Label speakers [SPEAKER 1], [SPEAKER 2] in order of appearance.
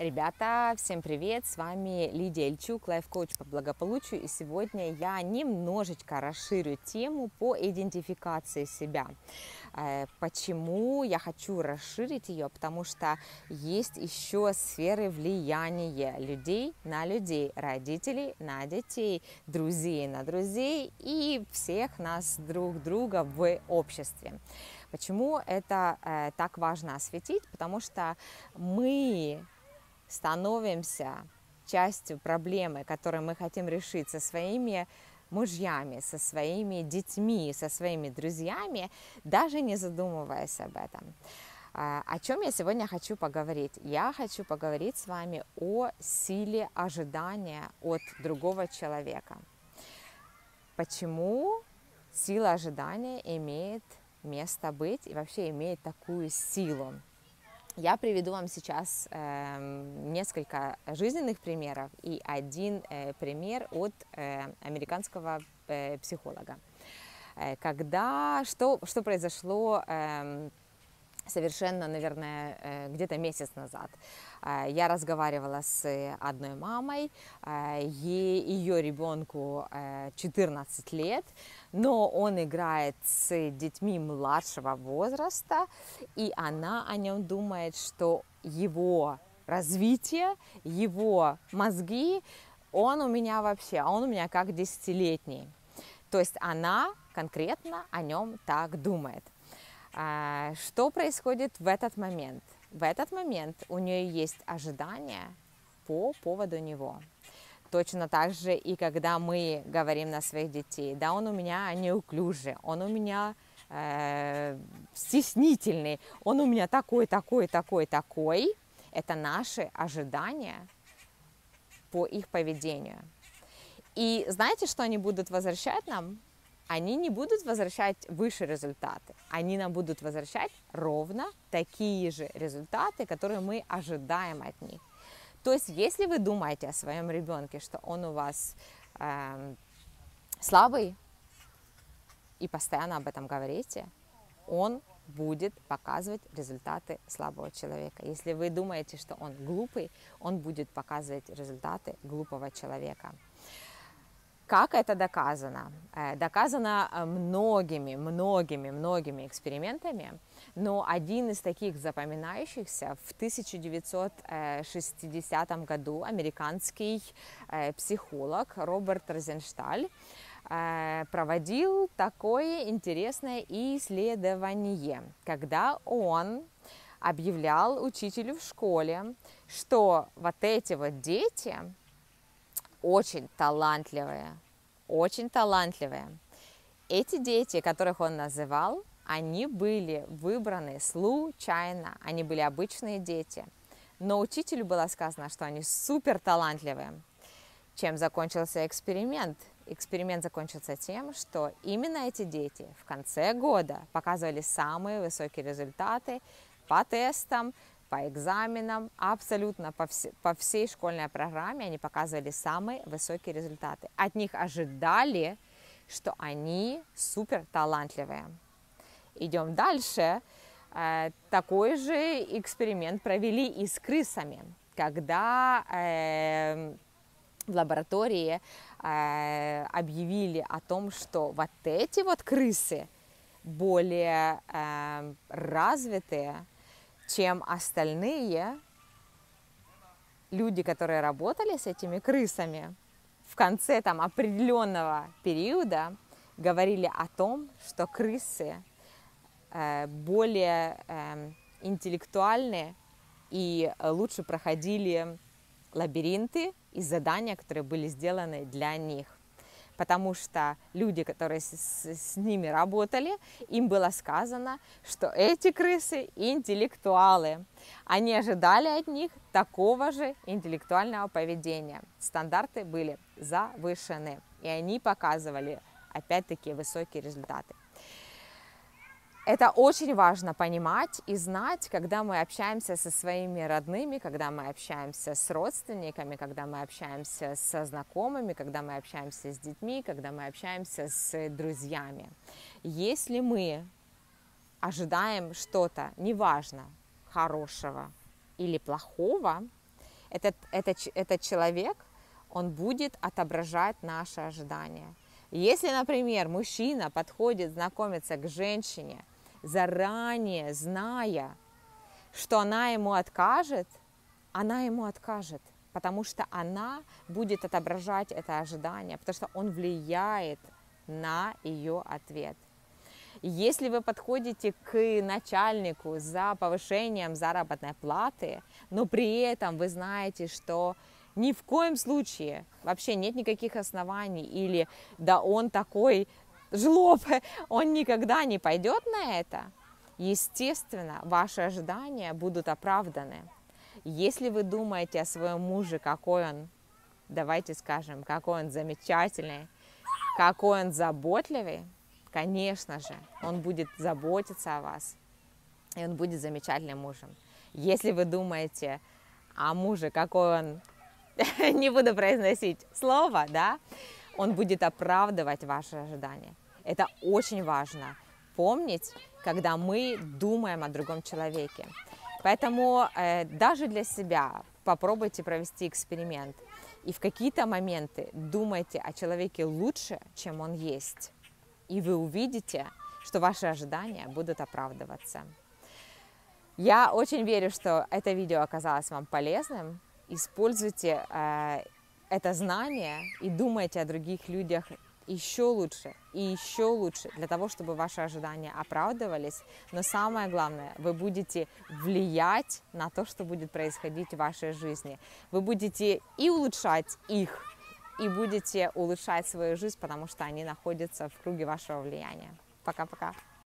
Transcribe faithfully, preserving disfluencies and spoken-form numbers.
[SPEAKER 1] Ребята, всем привет! С вами Лидия Ильчук, лайф-коуч по благополучию. И сегодня я немножечко расширю тему по идентификации себя. Почему я хочу расширить ее? Потому что есть еще сферы влияния людей на людей, родителей на детей, друзей на друзей и всех нас друг друга в обществе. Почему это э, так важно осветить? Потому что мы становимся частью проблемы, которую мы хотим решить со своими мужьями, со своими детьми, со своими друзьями, даже не задумываясь об этом. О чем я сегодня хочу поговорить? Я хочу поговорить с вами о силе ожидания от другого человека. Почему сила ожидания имеет место быть и вообще имеет такую силу? Я приведу вам сейчас э, несколько жизненных примеров и один э, пример от э, американского э, психолога. Э, когда, что, что произошло э, совершенно, наверное, э, где-то месяц назад. Э, я разговаривала с одной мамой, э, ей, ее ребенку э, четырнадцать лет, но он играет с детьми младшего возраста, и она о нем думает, что его развитие, его мозги, он у меня вообще, он у меня как десятилетний. То есть она конкретно о нем так думает. Что происходит в этот момент? В этот момент у нее есть ожидания по поводу него. Точно так же и когда мы говорим на своих детей, да, он у меня неуклюжий, он у меня э, стеснительный, он у меня такой, такой, такой, такой. Это наши ожидания по их поведению. И знаете, что они будут возвращать нам? Они не будут возвращать выше результаты, они нам будут возвращать ровно такие же результаты, которые мы ожидаем от них. То есть, если вы думаете о своем ребенке, что он у вас э, слабый, и постоянно об этом говорите, он будет показывать результаты слабого человека. Если вы думаете, что он глупый, он будет показывать результаты глупого человека. Как это доказано? Доказано многими, многими, многими экспериментами, но один из таких запоминающихся: в тысяча девятьсот шестидесятом году американский психолог Роберт Розеншталь проводил такое интересное исследование, когда он объявлял учителю в школе, что вот эти вот дети очень талантливые, очень талантливые. Эти дети, которых он называл, они были выбраны случайно, они были обычные дети. Но учителю было сказано, что они супер талантливые. Чем закончился эксперимент? Эксперимент закончился тем, что именно эти дети в конце года показывали самые высокие результаты по тестам, по экзаменам, абсолютно по, вс- по всей школьной программе они показывали самые высокие результаты. От них ожидали, что они супер талантливые. Идем дальше. Э, такой же эксперимент провели и с крысами, когда э, в лаборатории э, объявили о том, что вот эти вот крысы более э, развитые, чем остальные люди, которые работали с этими крысами. В конце там определенного периода говорили о том, что крысы э, более э, интеллектуальные и лучше проходили лабиринты и задания, которые были сделаны для них. Потому что люди, которые с, с, с ними работали, им было сказано, что эти крысы интеллектуалы. Они ожидали от них такого же интеллектуального поведения. Стандарты были завышены, и они показывали, опять-таки, высокие результаты. Это очень важно понимать и знать, когда мы общаемся со своими родными, когда мы общаемся с родственниками, когда мы общаемся со знакомыми, когда мы общаемся с детьми, когда мы общаемся с друзьями. Если мы ожидаем что-то, неважно, хорошего или плохого, Этот, этот, этот человек, он будет отображать наши ожидания. Если, например, мужчина подходит знакомиться к женщине, заранее зная, что она ему откажет, она ему откажет, потому что она будет отображать это ожидание, потому что он влияет на ее ответ. Если вы подходите к начальнику за повышением заработной платы, но при этом вы знаете, что ни в коем случае вообще нет никаких оснований, или да он такой жлоб, он никогда не пойдет на это, естественно, ваши ожидания будут оправданы. Если вы думаете о своем муже, какой он, давайте скажем, какой он замечательный, какой он заботливый, конечно же, он будет заботиться о вас, и он будет замечательным мужем. Если вы думаете о муже, какой он, не буду произносить слово, да, он будет оправдывать ваши ожидания. Это очень важно помнить, когда мы думаем о другом человеке. Поэтому э, даже для себя попробуйте провести эксперимент. И в какие-то моменты думайте о человеке лучше, чем он есть. И вы увидите, что ваши ожидания будут оправдываться. Я очень верю, что это видео оказалось вам полезным. Используйте э, это знание и думайте о других людях еще лучше и еще лучше, для того, чтобы ваши ожидания оправдывались. Но самое главное, вы будете влиять на то, что будет происходить в вашей жизни. Вы будете и улучшать их, и будете улучшать свою жизнь, потому что они находятся в круге вашего влияния. Пока-пока.